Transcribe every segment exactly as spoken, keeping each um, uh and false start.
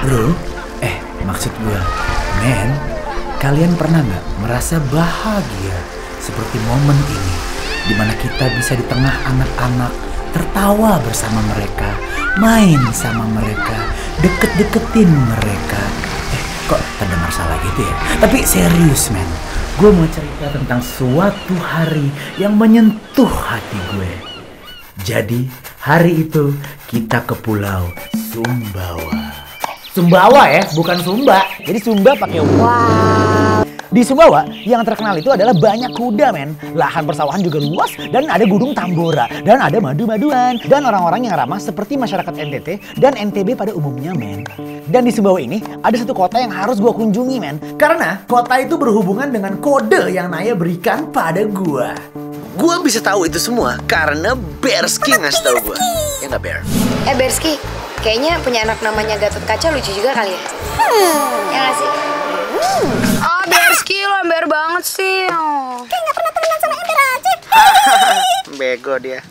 Bro, eh maksud gue, men, kalian pernah nggak merasa bahagia seperti momen ini, dimana kita bisa di tengah anak-anak tertawa bersama mereka, main sama mereka, deket-deketin mereka. Eh, kok terdengar salah gitu ya? Tapi serius, men, gue mau cerita tentang suatu hari yang menyentuh hati gue. Jadi hari itu kita ke Pulau Sumbawa. Sumbawa ya, bukan Sumba. Jadi Sumba pakai wow. Di Sumbawa yang terkenal itu adalah banyak kuda, men. Lahan persawahan juga luas dan ada gunung Tambora dan ada madu-maduan dan orang-orang yang ramah seperti masyarakat N T T dan N T B pada umumnya, men. Dan di Sumbawa ini ada satu kota yang harus gua kunjungi, men. Karena kota itu berhubungan dengan kode yang Naya berikan pada gua. Gua bisa tahu itu semua karena Bersky ngasih tahu gua. Ya nggak, Bear? Eh Bersky, kayaknya punya anak namanya Gatot Kaca lucu juga kali ya? Hmm. Ya nggak sih? Hmm. Ah Bersky, lo ember banget sih. Oh. Kayak nggak pernah temenan sama ember aja. Bego dia.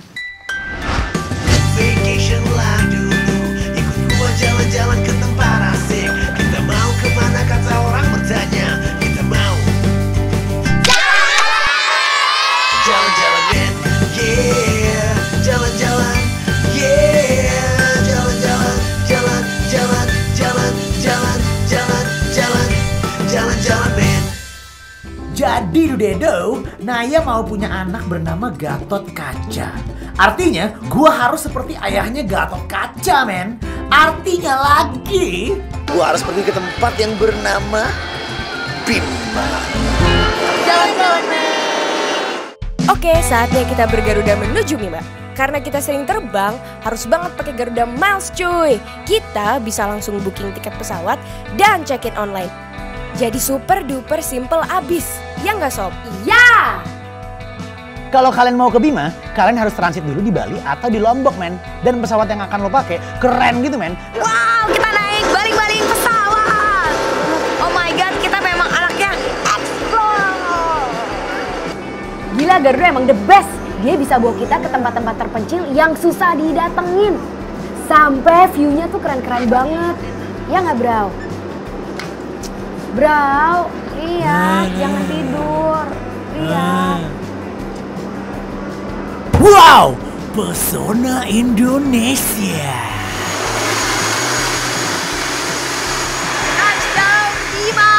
Vacation lah dulu, ikut gua jalan-jalan ke tempat asik. Kita mau kemana kata orang bertanya. Kita mau jalan-jalan, men, yeah. Jalan-jalan, yeah. Jalan-jalan, jalan, jalan, jalan, jalan, jalan, jalan, jalan-jalan, men. Jadi Dudedo, Naya mau punya anak bernama Gatot Kaca. Artinya, gua harus seperti ayahnya Gatot Kaca, men. Artinya lagi, Gua harus pergi ke tempat yang bernama Bima. Jalan-jalan, men. Oke, saatnya kita bergaruda menuju Bima. Karena kita sering terbang, harus banget pakai Garuda Miles cuy. Kita bisa langsung booking tiket pesawat dan check-in online. Jadi super duper simple abis. Ya nggak sob? Ya. kalau kalian mau ke Bima, kalian harus transit dulu di Bali atau di Lombok, men. Dan pesawat yang akan lo pakai keren gitu, men. Wow, kita naik baling-baling pesawat. Oh my god, kita memang anaknya explore. Gila, Garuda emang the best. Dia bisa bawa kita ke tempat-tempat terpencil yang susah didatengin. Sampai view-nya tuh keren-keren banget. Ya nggak, Bro? Bro, iya, jangan tidur. Iya. Wow, pesona Indonesia. Touchdown Bima.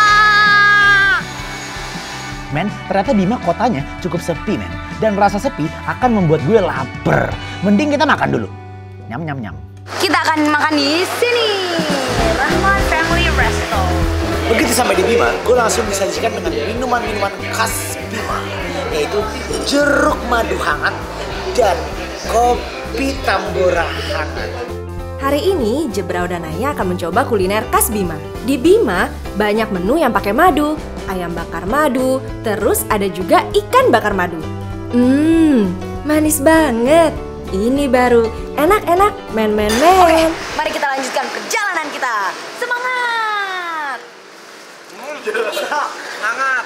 Men, ternyata Bima kotanya cukup sepi, men. Dan rasa sepi akan membuat gue lapar. Mending kita makan dulu. Nyam, nyam, nyam. Kita akan makan di sini. Rahman Family Resto. Begitu sampai di Bima, gue langsung disajikan dengan minuman-minuman khas Bima, yaitu jeruk madu hangat dan kopi Tambora hangat. Hari ini Jebrau dan Naya akan mencoba kuliner khas Bima. Di Bima banyak menu yang pakai madu, ayam bakar madu, terus ada juga ikan bakar madu. Hmm, manis banget. Ini baru enak-enak, men-men-men. Mari kita lanjutkan perjalanan kita. Semangat! Hangat.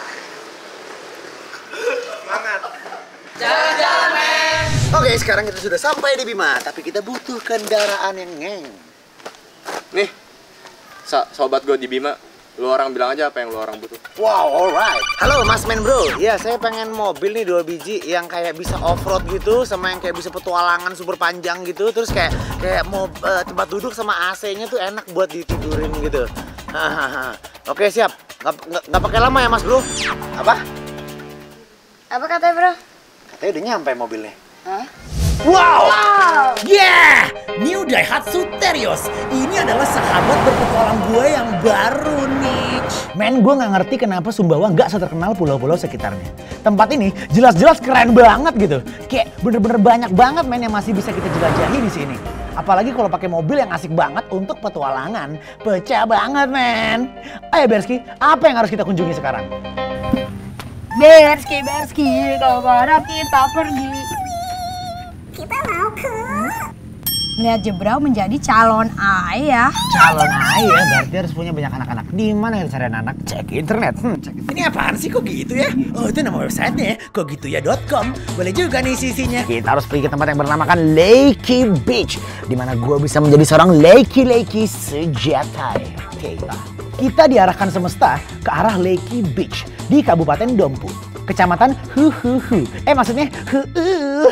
Hangat. Jalan-jalan, men. Oke, sekarang kita sudah sampai di Bima, tapi kita butuh kendaraan yang ngeng. Nih, so sobat gue di Bima, lu orang bilang aja apa yang lu orang butuh. Wow, alright. Halo Mas Men Bro, ya saya pengen mobil nih dua biji yang kayak bisa off-road gitu, sama yang kayak bisa petualangan super panjang gitu, terus kayak kayak mau uh, tempat duduk sama A C-nya tuh enak buat ditidurin gitu. Hahaha. Oke siap, nggak nggak nggak pakai lama ya Mas Bro. Apa? Apa katanya, Bro? Katanya udah nyampe mobilnya. Hah? Wow! Yeah! New Daihatsu Terios. Ini adalah sahabat berpetualang gue yang baru nih. Men, gue nggak ngerti kenapa Sumbawa nggak seterkenal pulau-pulau sekitarnya. Tempat ini jelas-jelas keren banget gitu. Kayak bener-bener banyak banget, men, yang masih bisa kita jelajahi di sini. Apalagi kalau pakai mobil yang asik banget untuk petualangan. Pecah banget, men. Ayo Bersky, apa yang harus kita kunjungi sekarang? Bersky, Bersky, kemana kita pergi? Kita mau ke melihat Jebrau menjadi calon ayah. Calon ayah berarti harus punya banyak anak-anak. Di mana kita cari anak? Cek internet. Hmm, cek. Ini apaan sih, kok gitu ya? Oh, itu nama websitenya, kok gitu ya dot com. Boleh juga nih isinya. Kita harus pergi ke tempat yang bernamakan Lakey Beach, di mana gue bisa menjadi seorang laki-laki sejati. Oke, kita diarahkan semesta ke arah Lakey Beach di Kabupaten Dompu, Kecamatan Huhuhu. Eh maksudnya Huu.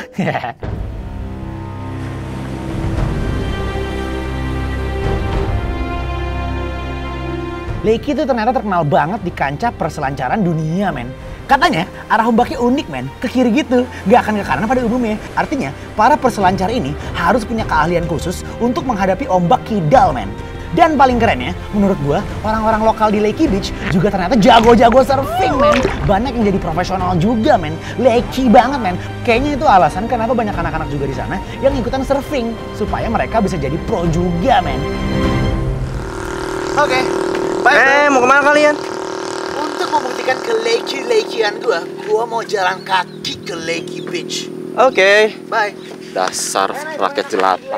Lakey itu ternyata terkenal banget di kancah perselancaran dunia, men. Katanya arah ombaknya unik, men, ke kiri gitu, nggak akan ke kanan pada umumnya. Artinya para perselancar ini harus punya keahlian khusus untuk menghadapi ombak kidal, men. Dan paling kerennya, menurut gua, orang-orang lokal di Lakey Beach juga ternyata jago-jago surfing, men. Banyak yang jadi profesional juga, men. Lakey banget, men. Kayaknya itu alasan kenapa banyak anak-anak juga di sana yang ikutan surfing, supaya mereka bisa jadi pro juga, men. Oke. Okay. Bye, eh, mau kemana kalian? Untuk membuktikan ke Lakey-Lakeyan gua, gua mau jalan kaki ke Lakey Beach. Oke. Okay. Bye. Dasar rakyat jelata.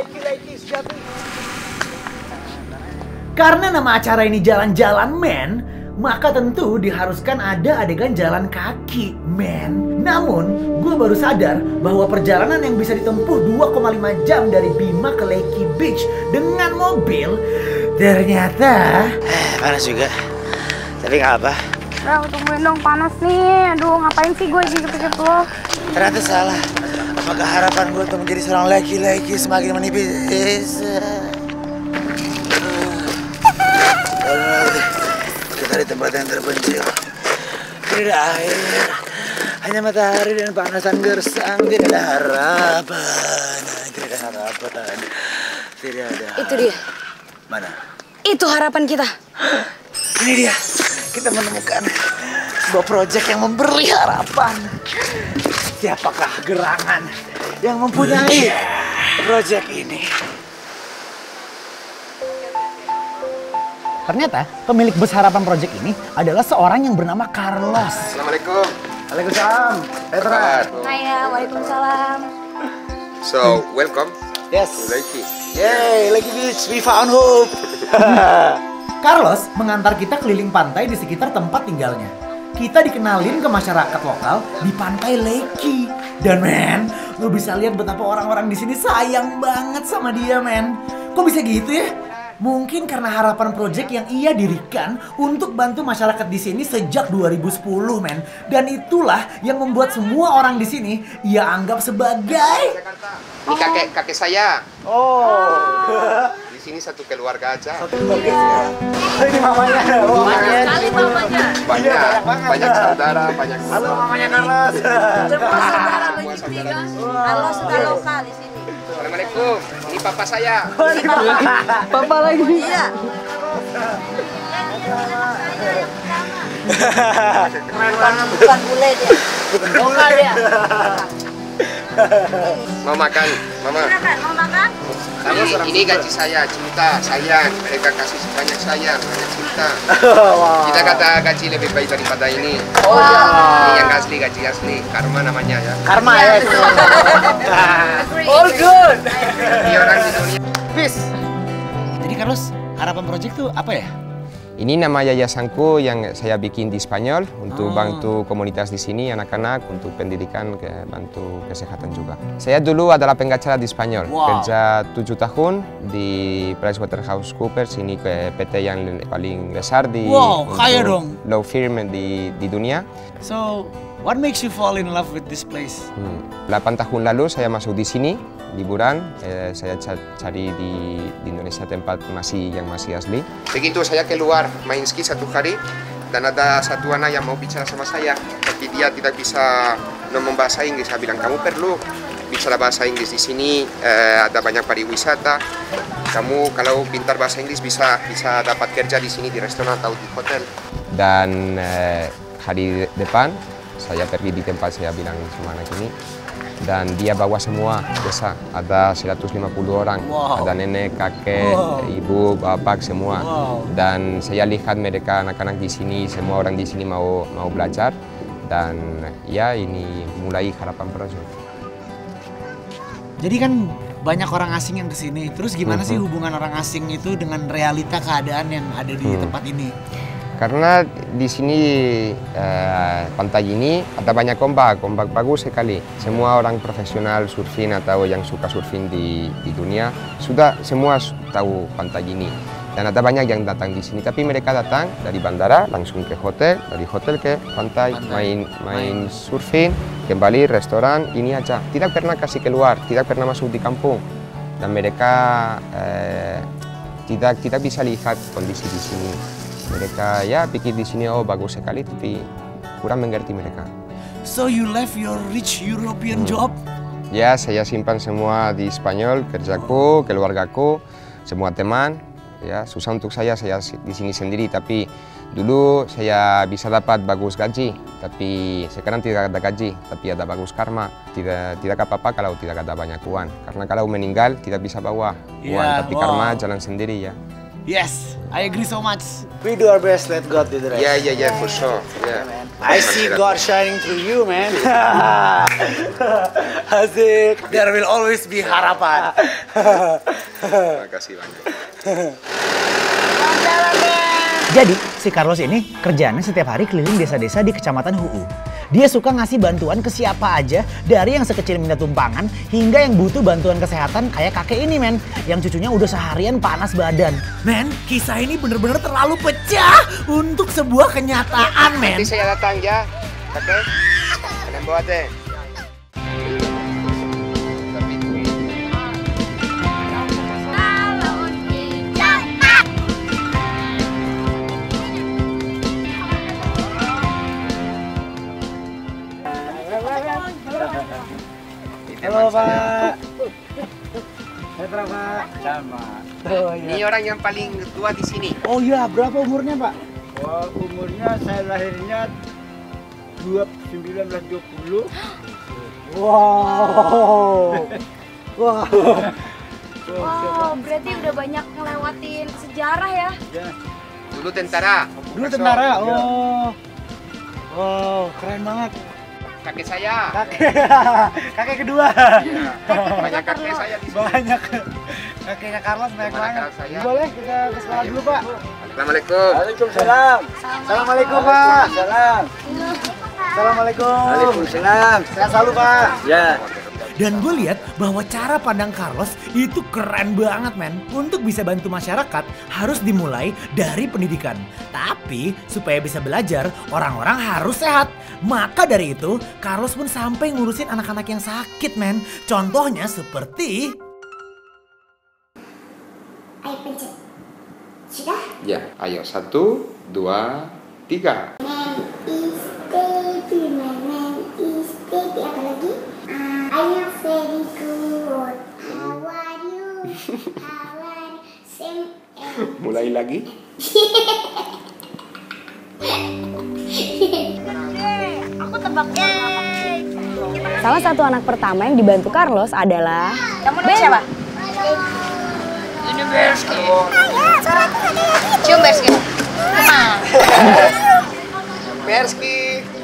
Karena nama acara ini jalan-jalan, men, maka tentu diharuskan ada adegan jalan kaki, men. Namun, gue baru sadar bahwa perjalanan yang bisa ditempuh dua koma lima jam dari Bima ke Lakey Beach dengan mobil ternyata Eh, panas juga. Tapi nggak apa. Bro, tungguin dong, panas nih. Aduh, ngapain sih gue ikut-ikut lo? Ternyata salah. Apakah harapan gue untuk menjadi seorang laki-laki semakin menipis? Kita di tempat yang terpencil. Tidak ada air, hanya matahari dan panasan gersang. Tidak ada harapan. Tidak ada harapan. Tidak ada. Itu dia. Mana? Itu harapan kita. Ini dia. Kita menemukan sebuah proyek yang memberi harapan. Siapakah gerangan yang mempunyai proyek ini? Ternyata pemilik bus harapan proyek ini adalah seorang yang bernama Carlos. Assalamualaikum. Waalaikumsalam. Petra. Naya, waalaikumsalam. So, welcome. Yes. Lakey. Yay, Lakey Beach, we found hope. Carlos mengantar kita keliling pantai di sekitar tempat tinggalnya. Kita dikenalin ke masyarakat lokal di pantai Lakey. Dan men, lu bisa lihat betapa orang-orang di sini sayang banget sama dia, men. Kok bisa gitu ya? Mungkin karena harapan proyek yang ia dirikan untuk bantu masyarakat di sini sejak dua ribu sepuluh, men. Dan itulah yang membuat semua orang di sini ia anggap sebagai Ini kakek kakek saya. Oh. Di sini satu keluarga aja. Satu keluarga. Ini mamanya. Oh, mamanya. Sekali mamanya. Banyak, Iya, banyak, banyak saudara, banyak. Halo mamanya Carlos. Semua saudara Semua saudara. Halo, sudah lokal di sini. Assalamualaikum. Ini papa saya. Papa lagi. Iya. Bukan bule dia. Lokal dia. Mau makan, mama. Silakan, mau makan? Ini, ini gaji saya, cinta, sayang. Mereka kasih banyak sayang, banyak cinta. Kita kata gaji lebih baik daripada ini. Oh iya. Ini yang asli, gaji asli. Karma namanya ya. Karma ya. All good. Ini orang di dunia. Peace. Jadi Carlos, harapan proyek tuh apa ya? Ini nama yayasanku yang saya bikin di Spanyol Oh. untuk bantu komunitas di sini, anak-anak, untuk pendidikan, ke, bantu kesehatan juga. Saya dulu adalah pengacara di Spanyol, Wow. kerja tujuh tahun di PricewaterhouseCoopers, ini ke P T yang paling besar di Wow, untuk kaya dong. law firm di, di dunia. So, what makes you fall in love with this place? Hmm. delapan tahun lalu saya masuk di sini, liburan, eh, saya ca- cari di, di Indonesia tempat masih yang masih asli. Begitu saya keluar main ski satu hari, dan ada satu anak yang mau bicara sama saya, tapi dia tidak bisa ngomong bahasa Inggris. Saya bilang, kamu perlu bicara bahasa Inggris di sini, eh, ada banyak pariwisata. Kamu kalau pintar bahasa Inggris bisa bisa dapat kerja di sini di restoran atau di hotel. Dan eh, hari depan saya pergi di tempat saya bilang sama anak ini, dan dia bawa semua desa, ada seratus lima puluh orang, Wow. ada nenek, kakek, Wow. ibu, bapak, semua. Wow. Dan saya lihat mereka anak-anak di sini, semua orang di sini mau mau belajar, dan ya ini mulai harapan proyek. Jadi kan banyak orang asing yang kesini. Terus gimana sih hubungan orang asing itu dengan realita keadaan yang ada di Hmm. tempat ini? Karena di sini eh, pantai ini ada banyak ombak, ombak bagus sekali. Semua orang profesional surfing atau yang suka surfing di, di dunia sudah semua tahu pantai ini. Dan ada banyak yang datang di sini, tapi mereka datang dari bandara langsung ke hotel, dari hotel ke pantai, Pantai. main main surfing, kembali restoran, ini aja. Tidak pernah kasih keluar, tidak pernah masuk di kampung. Dan mereka eh, tidak tidak bisa lihat kondisi di sini. Mereka ya pikir di sini oh bagus sekali, tapi kurang mengerti mereka. So you left your rich European job? Ya, saya simpan semua di Spanyol, kerjaku, keluargaku, semua teman. Ya, susah untuk saya, saya di sini sendiri, tapi dulu saya bisa dapat bagus gaji, tapi sekarang tidak ada gaji, tapi ada bagus karma. Tidak tidak apa-apa kalau tidak ada banyak uang, karena kalau meninggal tidak bisa bawa uang, Yeah, tapi wow. karma jalan sendiri ya. Yes, I agree so much. We do our best, let God do the rest. Ya, ya, ya, for sure. Ya. I see God shining through you, man. Asik. There will always be harapan. Terima kasih banyak. Jadi, si Carlos ini kerjaannya setiap hari keliling desa-desa di Kecamatan Hu U. Dia suka ngasih bantuan ke siapa aja, dari yang sekecil minta tumpangan hingga yang butuh bantuan kesehatan kayak kakek ini, men. Yang cucunya udah seharian panas badan. Men, kisah ini bener-bener terlalu pecah untuk sebuah kenyataan, men. Nanti saya datang ya, oke? Kalian bawa teh. Halo, Pak. Setra, Pak. Sama. Oh, Ini orang yang paling tua di sini. Oh iya, berapa umurnya, Pak? Wah, umurnya saya lahirnya sembilan belas dua puluh. Wow. Wow. Wow, berarti udah banyak ngelewatin sejarah ya. Ya, Dulu tentara. Dulu tentara. Oh. Wow, keren banget. Kakek saya. Kakek. Kakek kedua. Banyak kakek saya di sini. Banyak. Kakeknya Carlos banyak Gimana banget. kakak saya? Boleh kita ke sekolah dulu, Pak. Assalamualaikum. Waalaikumsalam. Assalamualaikum, Pak. Salam. Assalamualaikum. Waalaikumsalam. Sehat selalu, Pak. Ya. Dan gue lihat bahwa cara pandang Carlos itu keren banget, men. Untuk bisa bantu masyarakat harus dimulai dari pendidikan. Tapi supaya bisa belajar, orang-orang harus sehat. Maka dari itu, Carlos pun sampai ngurusin anak-anak yang sakit, men. Contohnya seperti... Ayo pencet. Sudah? Ya, ayo satu, dua, tiga. Man is baby, my man is baby. Apa lagi? Uh, I am very good. How are you? How are you? Same. Mulai lagi. Aku tebak. Salah satu anak pertama yang dibantu Carlos adalah Kamu namanya siapa? Ini Berski. Cium Berski. Kemana? Merski.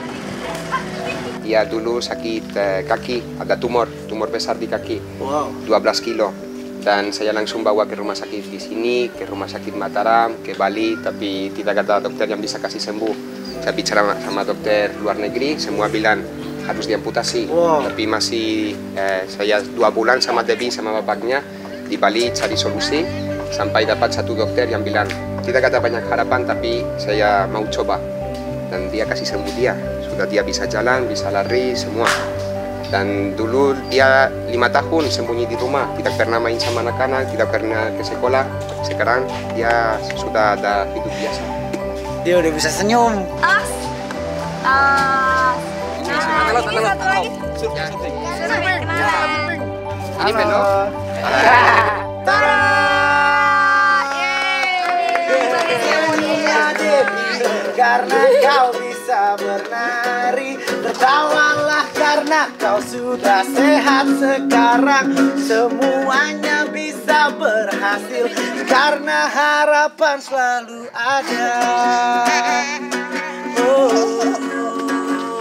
Ya dulu sakit eh, kaki, ada tumor, tumor besar di kaki, Wow. dua belas kilo. Dan saya langsung bawa ke rumah sakit di sini, ke rumah sakit Mataram, ke Bali, tapi tidak ada dokter yang bisa kasih sembuh. Saya bicara sama dokter luar negeri, semua bilang harus diamputasi. Wow. Tapi masih eh, saya dua bulan sama Debbie sama bapaknya di Bali cari solusi, sampai dapat satu dokter yang bilang tidak ada banyak harapan, tapi saya mau coba. Dan dia kasih sembuh dia, sudah dia bisa jalan, bisa lari, semua. Dan dulu dia lima tahun sembunyi di rumah, tidak pernah main sama anak-anak, tidak pernah ke sekolah. Sekarang dia sudah ada hidup biasa. Dia udah bisa senyum. Tas. Tas. Nah, ini satu lagi. Ini belum. Tada! Karena kau bisa bernari, tertawalah karena kau sudah sehat sekarang. Semuanya bisa berhasil karena harapan selalu ada. Oh, oh,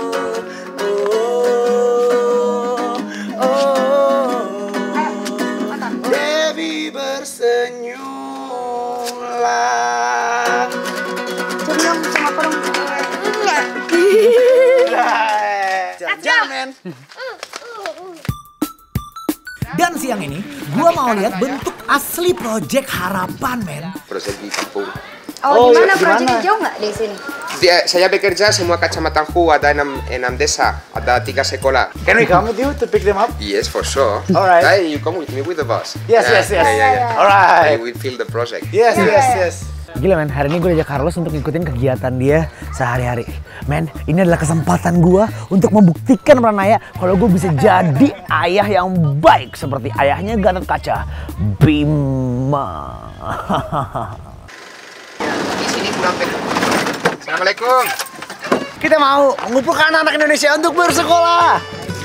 oh, oh, oh. men. Dan siang ini, gua mau lihat bentuk asli Project Harapan, men. Proyek di kampung. Oh, Oh, gimana iya, proyeknya gimana? jauh nggak dari sini? Dia, saya bekerja semua kecamatan Hu ada enam, enam desa, ada tiga sekolah. Can we come with you to pick them up? Yes, for sure. Alright. Hey, you come with me with the bus. Yes, Yeah, yes, yes. Yeah, yeah, yeah. Alright. We will feel the project. Yes, yes, yes. Gila, men. Hari ini gue ajak Carlos untuk ngikutin kegiatan dia sehari-hari. Men, ini adalah kesempatan gue untuk membuktikan pada Naya kalau gue bisa jadi ayah yang baik seperti ayahnya Gatot Kaca, Bima. Di sini kurang penuh. Assalamualaikum. Kita mau mengumpulkan anak-anak Indonesia untuk bersekolah.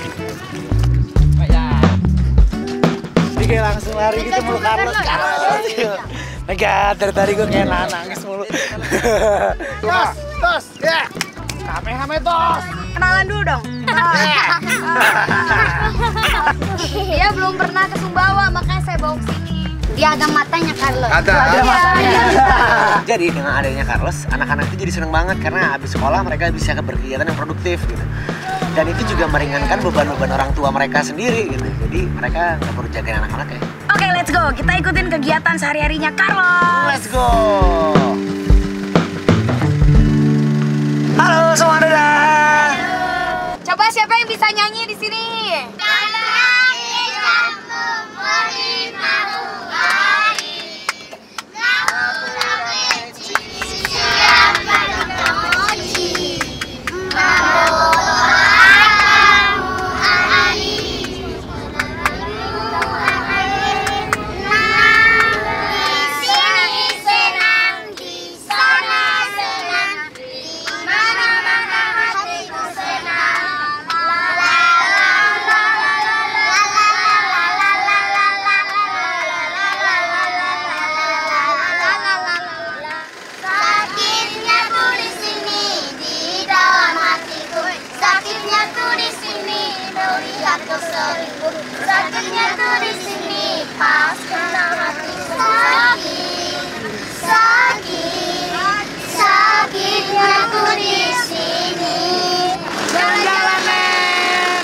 Jadi kayak langsung lari gitu meluk Carlos. Carlos. Mega, dari tadi gue kayak nangis mulu. Tos, tos, ya. Kamehame tos. Kenalan dulu dong. Dia belum pernah ke Sumbawa, makanya saya bawa ke sini. Dia ada matanya Carlos. Ada. Ada ada. matanya. Jadi dengan adanya Carlos, anak-anak itu jadi seneng banget karena habis sekolah mereka bisa berkegiatan yang produktif gitu. Dan itu juga meringankan beban-beban orang tua mereka sendiri gitu. Jadi mereka nggak perlu jagain anak-anak ya. Oke, let's go. Kita ikutin kegiatan sehari-harinya Carlos. Let's go. Halo semua, dadah. Coba siapa yang bisa nyanyi di sini? Sakitnya tuh di sini pas kena hati sakit, sakit, sakitnya tuh di sini. Jalan-jalan men.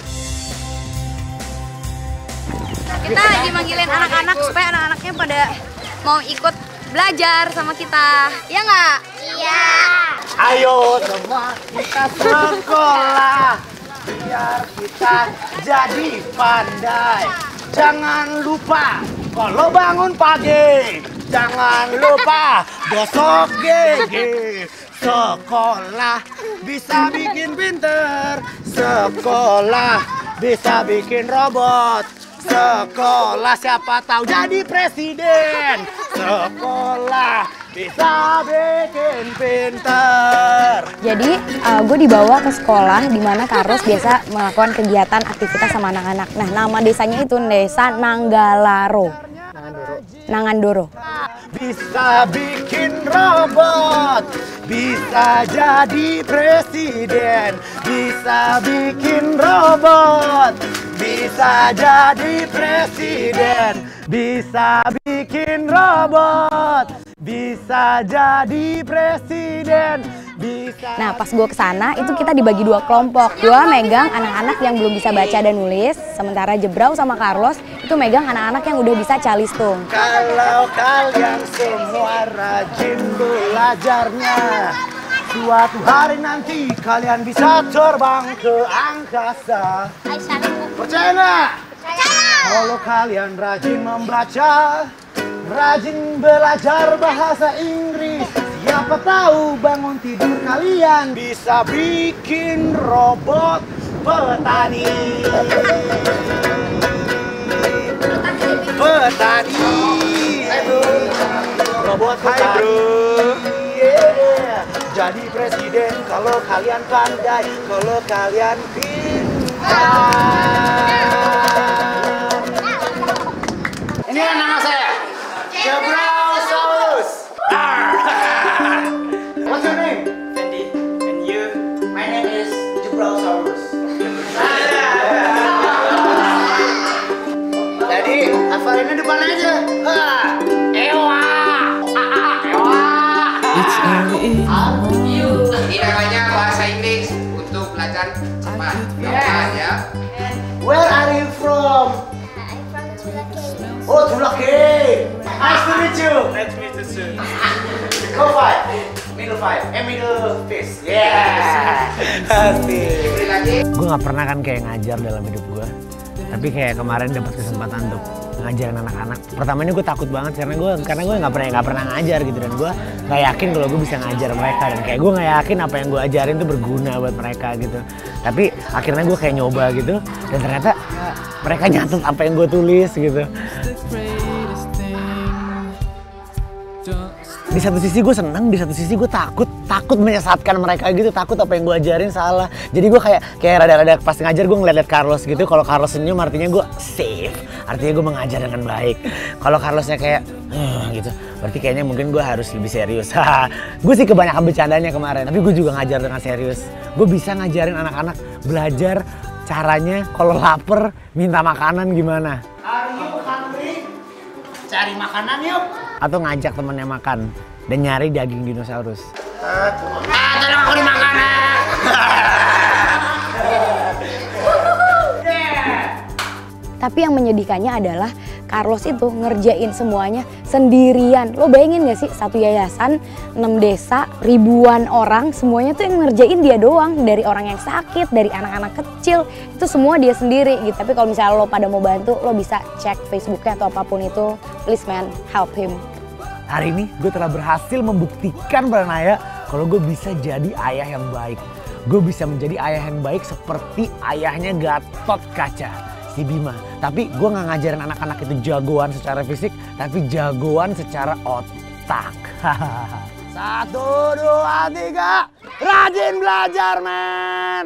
Kita lagi manggilin anak-anak supaya anak-anaknya pada mau ikut belajar sama kita. Ya nggak? Iya. Ayo semua kita sekolah biar kita jadi pandai. Jangan lupa kalau bangun pagi, jangan lupa gosok gigi. Sekolah bisa bikin pinter, sekolah bisa bikin robot. Sekolah siapa tahu jadi presiden. Sekolah bisa bikin pinter. Jadi uh, gue dibawa ke sekolah di mana Carlos biasa melakukan kegiatan aktivitas sama anak-anak. Nah, nama desanya itu Desa Nanggalaro. Nangandoro. Bisa bikin robot, bisa jadi presiden, bisa bikin robot, bisa jadi presiden, bisa bikin robot, bisa jadi presiden, bisa. Nah, pas gue kesana itu kita dibagi dua kelompok. Gue megang anak-anak yang belum bisa baca dan nulis, sementara Jebrau sama Carlos itu megang anak-anak yang udah bisa calistung. Kalau kalian semua rajin belajarnya, suatu hari nanti kalian bisa terbang ke angkasa. Percaya nggak? Kalau kalian rajin membaca, rajin belajar bahasa Inggris, siapa tahu bangun tidur kalian bisa bikin robot petani. Petani. Hai bro. Robot petani. Hai bro. Yeah. Jadi presiden kalau kalian pandai, kalau kalian pintar. Ini kan nama saya, Jebrausaurus. What's your name? Fendi. And you? My name is Jebrausaurus. Jadi, hafalinnya depan aja. Ah, Ewa. Ah, Ewa. Ini namanya bahasa Inggris untuk belajar cepat. Yeah. Ya. Where are you from? I'm from Tulake. Oh, Tulake. Nice to meet you. Nice to meet you too. Go five. Middle five. Eh, middle fist. Yeah. Asik. Gue nggak pernah kan kayak ngajar dalam hidup gue. Tapi kayak kemarin dapat kesempatan untuk ngajarin anak-anak. Pertamanya gue takut banget karena gue karena gue nggak pernah nggak pernah ngajar gitu, dan gue nggak yakin kalau gue bisa ngajar mereka, dan kayak gue nggak yakin apa yang gue ajarin tuh berguna buat mereka gitu. Tapi akhirnya gue kayak nyoba gitu, dan ternyata mereka nyatet apa yang gue tulis gitu. Di satu sisi gue seneng, di satu sisi gue takut, takut menyesatkan mereka gitu, takut apa yang gue ajarin salah. Jadi gue kayak kayak rada-rada pas ngajar gue ngeliat-liat Carlos gitu. Kalau Carlos senyum artinya gue safe, artinya gue mengajar dengan baik. Kalau Carlosnya kayak uh, gitu, berarti kayaknya mungkin gue harus lebih serius. Gue sih kebanyakan bercandanya kemarin, tapi gue juga ngajar dengan serius. Gue bisa ngajarin anak-anak belajar caranya kalau lapar minta makanan gimana. Are you hungry? Cari makanan yuk. Atau ngajak temennya makan dan nyari daging dinosaurus. Ah, tolong aku dimakan. Tapi yang menyedihkannya adalah Carlos itu ngerjain semuanya sendirian. Lo bayangin gak sih, satu yayasan, enam desa, ribuan orang, semuanya tuh yang ngerjain dia doang. Dari orang yang sakit, dari anak-anak kecil, itu semua dia sendiri gitu. Tapi kalau misalnya lo pada mau bantu, lo bisa cek Facebooknya atau apapun itu. Please man, help him. Hari ini gue telah berhasil membuktikan pada Naya kalau gue bisa jadi ayah yang baik. Gue bisa menjadi ayah yang baik seperti ayahnya Gatot Kaca, si Bima. Tapi gue gak ngajarin anak-anak itu jagoan secara fisik, tapi jagoan secara otak. Satu, dua, tiga. Rajin belajar, men!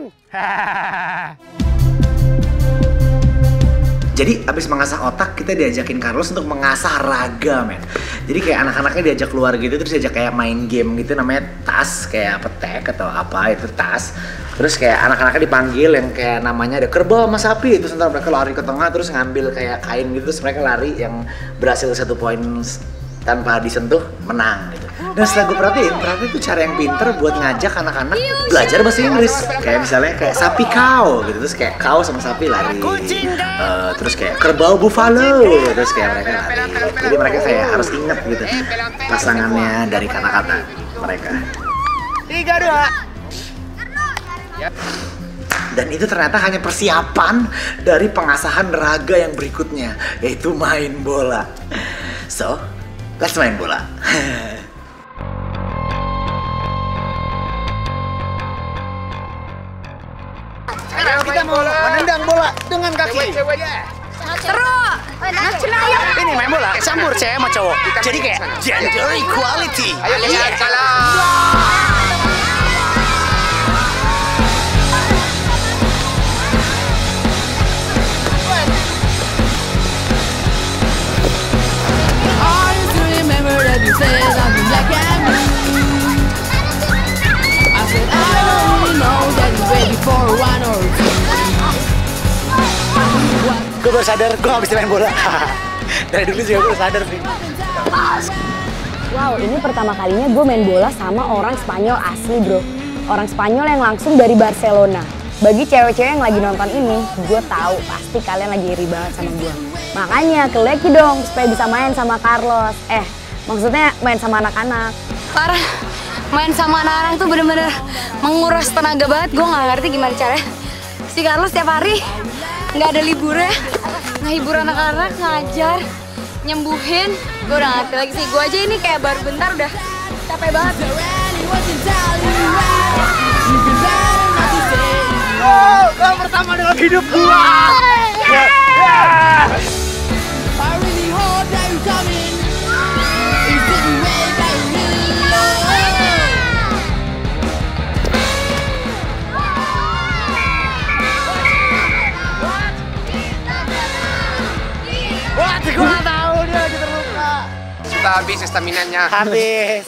Jadi abis mengasah otak, kita diajakin Carlos untuk mengasah raga, men. Jadi kayak anak-anaknya diajak keluar gitu, terus diajak kayak main game gitu, namanya tas, kayak petek atau apa itu tas. Terus kayak anak-anaknya dipanggil yang kayak namanya ada kerbau sama sapi, itu sebentar mereka lari ke tengah terus ngambil kayak kain gitu, terus mereka lari, yang berhasil satu poin tanpa disentuh menang gitu. Dan setelah gue perhatiin, ternyata itu cara yang pinter buat ngajak anak-anak belajar bahasa Inggris. Kayak misalnya kayak sapi cow gitu, terus kayak cow sama sapi lari. Uh, terus kayak kerbau buffalo, terus kayak mereka lari. Jadi mereka kayak harus ingat gitu pasangannya dari kata-kata mereka. Tiga dua. Dan itu ternyata hanya persiapan dari pengasahan raga yang berikutnya, yaitu main bola. So, let's main bola. Sekarang kita mau menendang bola dengan kaki. Seru. Ini main bola campur cewek sama cowok. Jadi kayak gender equality. Ayo kita jalan. Gue baru sadar, gue gak bisa main bola. Dari dulu juga gue sadar sih. Wow, ini pertama kalinya gue main bola sama orang Spanyol asli bro. Orang Spanyol yang langsung dari Barcelona. Bagi cewek-cewek yang lagi nonton ini, gue tahu pasti kalian lagi iri banget sama gue. Makanya ke Leki dong supaya bisa main sama Carlos. Eh, maksudnya main sama anak-anak. Parah, main sama anak-anak tuh bener-bener menguras tenaga banget. Gue gak ngerti gimana caranya. Si Carlos tiap hari nggak ada liburnya, ngehibur anak-anak, ngajar, nyembuhin. Gue udah ngerti lagi sih, gue aja ini kayak baru bentar udah capek banget. Oh, yang pertama dalam hidup gua. Wah, gue nggak tahu dia lagi terluka. Sudah habis staminanya. Habis.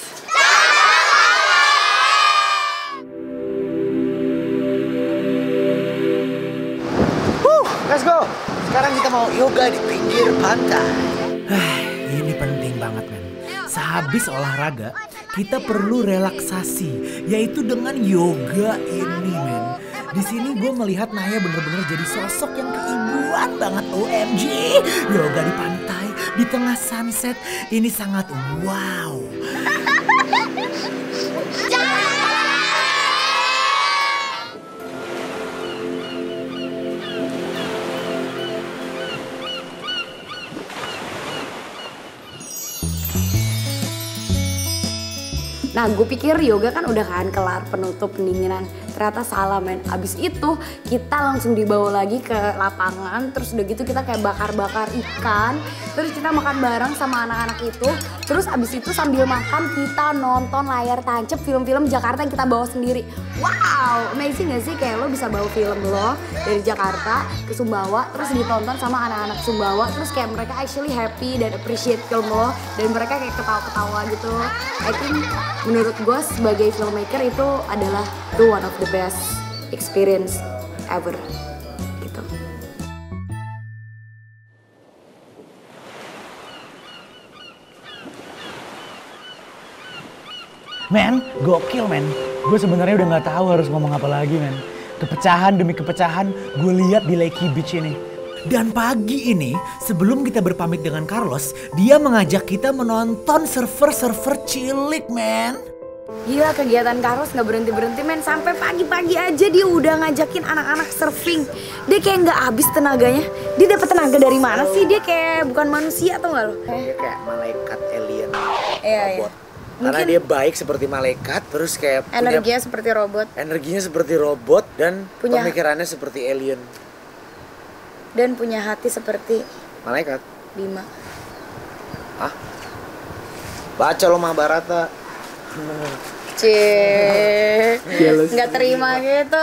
Huh, let's go. Sekarang kita mau yoga di pinggir pantai. Ini penting banget, men. Sehabis olahraga, kita perlu relaksasi, yaitu dengan yoga ini, men. Di sini gue melihat Naya bener-bener jadi sosok yang keibuan banget. O M G, yoga di pantai, di tengah sunset, ini sangat wow. Nah, gue pikir yoga kan udah kan kelar penutup pendinginan. Ternyata salah, men. Abis itu kita langsung dibawa lagi ke lapangan. Terus udah gitu kita kayak bakar-bakar ikan. Terus kita makan bareng sama anak-anak itu. Terus abis itu sambil makan kita nonton layar tancap film-film Jakarta yang kita bawa sendiri. Wow, amazing gak sih? Kayak lo bisa bawa film lo dari Jakarta ke Sumbawa. Terus ditonton sama anak-anak Sumbawa. Terus kayak mereka actually happy dan appreciate film lo. Dan mereka kayak ketawa-ketawa gitu. I think menurut gue sebagai filmmaker itu adalah itu one of the best experience ever gitu. Men, gokil men. Gue sebenarnya udah nggak tahu harus ngomong apa lagi men. Kepecahan demi kepecahan gue lihat di Lekki Beach ini. Dan pagi ini, sebelum kita berpamit dengan Carlos, dia mengajak kita menonton server-server cilik, men. Gila, kegiatan Carlos nggak berhenti-berhenti, men. Sampai pagi-pagi aja dia udah ngajakin anak-anak surfing. Dia kayak nggak habis tenaganya. Dia dapat tenaga dari mana sih? Dia kayak bukan manusia atau nggak lo? Dia kayak malaikat alien, iya, robot. iya. Karena Mungkin dia baik seperti malaikat, terus kayak energinya punya, seperti robot. energinya seperti robot dan Punya- pemikirannya seperti alien. Dan punya hati seperti Malaikat. Bima. Ah, baca lo Mahabharata. Cie, nggak terima gitu.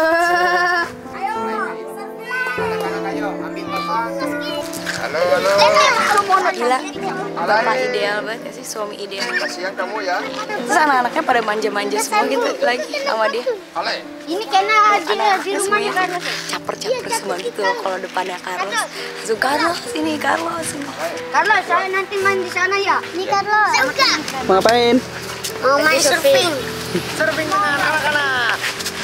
Halo, halo. Gila, bapak ideal banget ya sih, suami ideal. Kasihan kamu ya. Terus anak-anaknya pada manja-manja semua gitu lagi sama dia. Ale. Ini karena di, di rumahnya kan. Caper-caper semua gitu loh kalau depannya Carlos. Langsung Carlos ini, Carlos ini. Carlos, saya nanti main di sana ya. Ini Carlos. Suka. Mau ngapain? Mau main surfing. Surfing dengan anak-anak.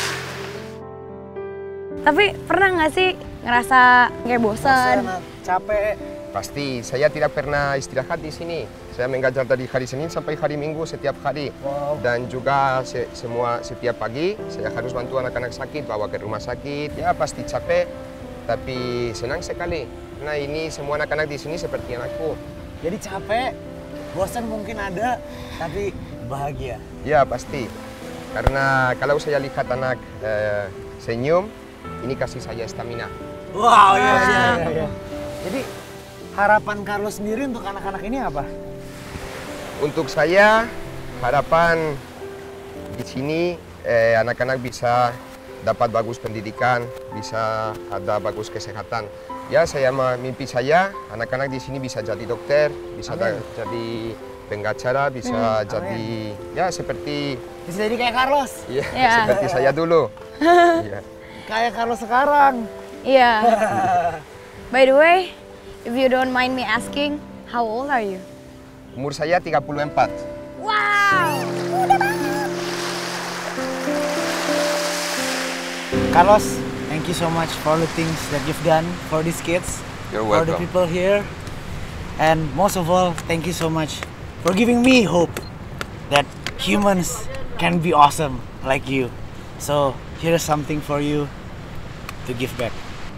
Tapi pernah nggak sih ngerasa kayak bosan? Capek. Pasti, saya tidak pernah istirahat di sini. Saya mengajar dari hari Senin sampai hari Minggu setiap hari. Wow. Dan juga se semua setiap pagi saya harus bantu anak-anak sakit, bawa ke rumah sakit. Ya pasti capek, tapi senang sekali. Nah ini semua anak-anak di sini seperti anakku. Jadi capek, bosan mungkin ada, tapi bahagia. Ya pasti, karena kalau saya lihat anak eh, senyum, ini kasih saya stamina. Wow, iya, iya, iya, iya. Jadi harapan Carlos sendiri untuk anak-anak ini apa? Untuk saya, harapan di sini eh, anak-anak bisa dapat bagus pendidikan, bisa ada bagus kesehatan. Ya, saya mimpi saya anak-anak di sini bisa jadi dokter, bisa da, jadi pengacara, bisa Hmm, jadi ya seperti Bisa jadi kayak Carlos. ya, Ya. seperti saya dulu. Ya. Kayak Carlos sekarang. Iya. By the way, if you don't mind me asking, how old are you? Umur saya tiga puluh empat. Wow, muda banget. Carlos, thank you so much for the things that you've done for these kids, You're for the welcome. people here, and most of all, thank you so much for giving me hope that humans can be awesome like you. So here's something for you to give back.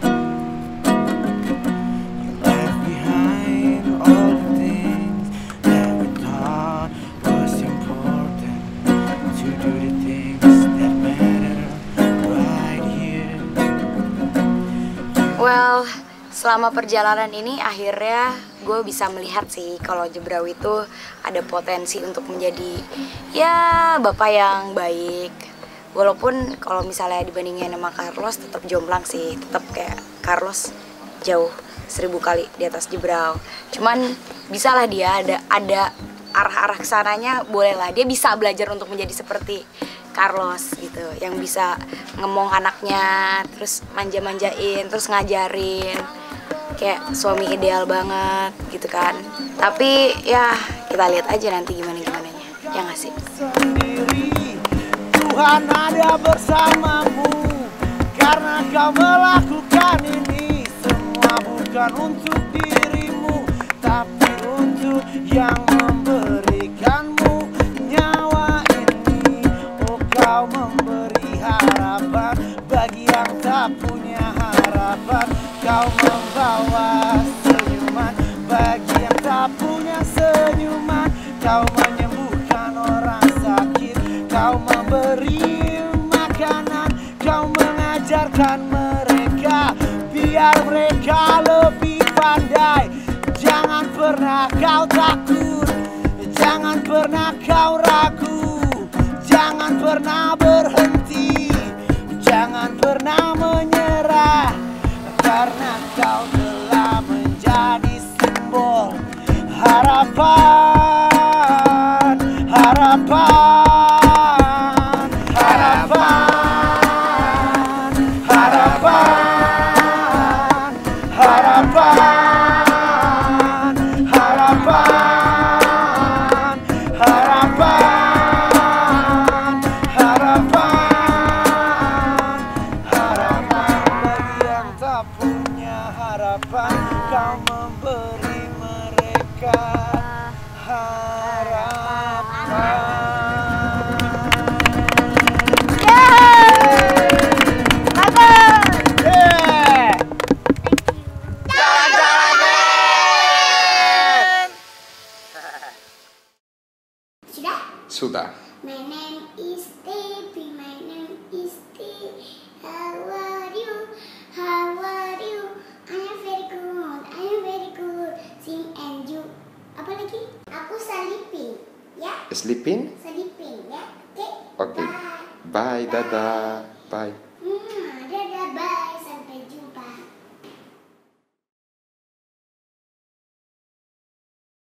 Left behind all the things that we thought was important, to do the things that matter right here. Well, selama perjalanan ini akhirnya gue bisa melihat sih kalau Jebrau itu ada potensi untuk menjadi ya bapak yang baik. Walaupun kalau misalnya dibandingin sama Carlos tetap jomplang sih, tetap kayak Carlos jauh seribu kali di atas Jebrau. Cuman bisalah dia ada ada arah-arah kesananya, bolehlah dia bisa belajar untuk menjadi seperti Carlos gitu, yang bisa ngemong anaknya, terus manja-manjain, terus ngajarin, kayak suami ideal banget gitu kan. Tapi ya kita lihat aja nanti gimana gimananya, ya nggak sih? Tuhan ada bersamamu, Karena kau melakukan ini semua bukan untuk dirimu, tapi untuk yang memberikanmu nyawa ini. Oh, kau memberi harapan bagi yang tak punya harapan. Kau membawa senyuman bagi yang tak punya senyuman. Kau menyembuhkan orang sakit, kau memberi makanan, kau mengajarkan mereka biar mereka lebih pandai. Jangan pernah kau takut, jangan pernah kau ragu, jangan pernah berhenti, jangan pernah menyerah, karena kau telah menjadi simbol harapan, harapan, harapan, harapan, harapan, harapan, harapan, harapan, harapan bagi yang tak punya harapan. Kau memberi mereka harapan. Sudah? Sudah. My name is Debbie, my name is Debbie. How are you? How are you? I am very good, I am very good. Sing and you. Apa lagi? Aku sleeping, ya? Sleeping? Sleeping, ya? Oke? Oke. Bye. Bye, dadah. Bye.